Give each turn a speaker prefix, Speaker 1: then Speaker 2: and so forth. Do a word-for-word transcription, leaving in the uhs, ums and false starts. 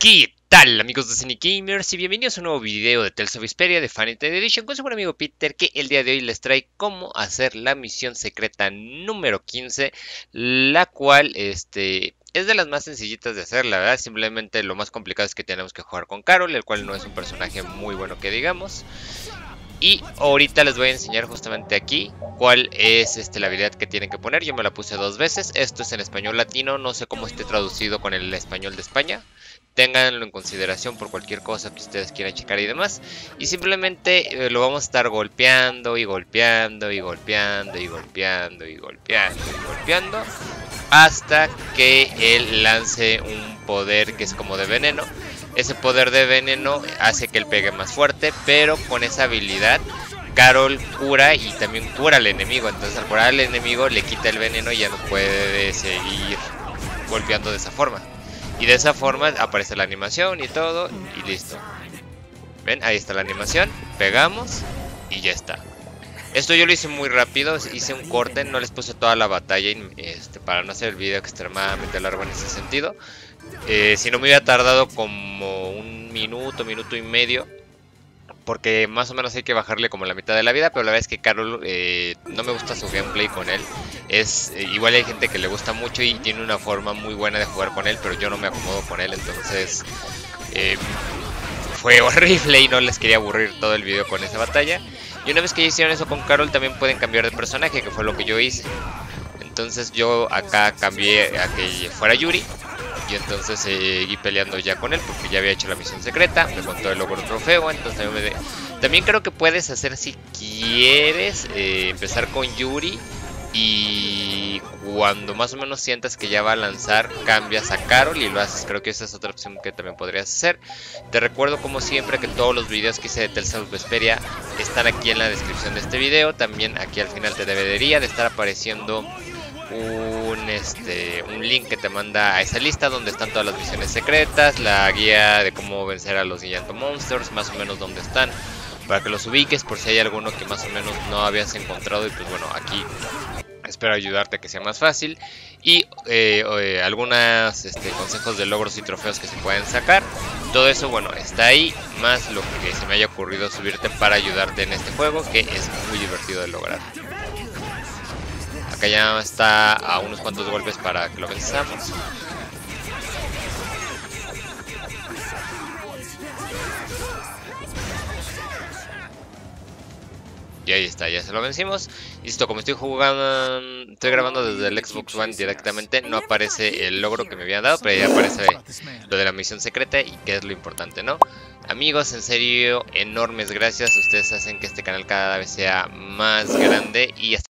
Speaker 1: ¿Qué tal, amigos de Cinegamers? Y bienvenidos a un nuevo video de Tales of Vesperia de Fan Edition con su buen amigo Peter, que el día de hoy les trae cómo hacer la misión secreta número quince, la cual este, es de las más sencillitas de hacer, la verdad. Simplemente lo más complicado es que tenemos que jugar con Carol, el cual no es un personaje muy bueno que digamos. Y ahorita les voy a enseñar justamente aquí cuál es este, la habilidad que tienen que poner. Yo me la puse dos veces. Esto es en español latino, no sé cómo esté traducido con el español de España. Ténganlo en consideración por cualquier cosa que ustedes quieran checar y demás. Y simplemente eh, lo vamos a estar golpeando y golpeando y golpeando y golpeando y golpeando y golpeando hasta que él lance un poder que es como de veneno. Ese poder de veneno hace que él pegue más fuerte, pero con esa habilidad Carol cura y también cura al enemigo. Entonces al curar al enemigo le quita el veneno y ya no puede seguir golpeando de esa forma. Y de esa forma aparece la animación y todo y listo. ¿Ven? Ahí está la animación, pegamos y ya está. Esto yo lo hice muy rápido, hice un corte, no les puse toda la batalla este, para no hacer el video extremadamente largo en ese sentido. Eh, si no me hubiera tardado como un minuto, minuto y medio, porque más o menos hay que bajarle como la mitad de la vida. Pero la verdad es que Carol, eh, no me gusta su gameplay con él. Es eh, igual hay gente que le gusta mucho y tiene una forma muy buena de jugar con él, pero yo no me acomodo con él, entonces eh, fue horrible y no les quería aburrir todo el video con esa batalla. Y una vez que ya hicieron eso con Carol, también pueden cambiar de personaje, que fue lo que yo hice. Entonces yo acá cambié a que fuera Yuri. Y entonces seguí peleando ya con él porque ya había hecho la misión secreta. Me contó el logro trofeo. Entonces también, me de... también creo que puedes hacer, si quieres, eh, empezar con Yuri. Y cuando más o menos sientas que ya va a lanzar, cambias a Carol y lo haces. Creo que esa es otra opción que también podrías hacer. Te recuerdo como siempre que todos los videos que hice de Tales of Vesperia están aquí en la descripción de este video. También aquí al final te debería de estar apareciendo un este un link que te manda a esa lista donde están todas las misiones secretas, la guía de cómo vencer a los Giganto Monsters, más o menos donde están, para que los ubiques por si hay alguno que más o menos no habías encontrado. Y pues bueno, aquí espero ayudarte a que sea más fácil. Y eh, eh, algunos este, consejos de logros y trofeos que se pueden sacar. Todo eso, bueno, está ahí, más lo que se me haya ocurrido subirte para ayudarte en este juego, que es muy divertido de lograr. Acá ya está a unos cuantos golpes para que lo venzamos. Y ahí está, ya se lo vencimos. Listo, como estoy jugando, estoy grabando desde el Xbox One directamente, no aparece el logro que me habían dado, pero ya aparece lo de la misión secreta y que es lo importante, ¿no? Amigos, en serio, enormes gracias. Ustedes hacen que este canal cada vez sea más grande y hasta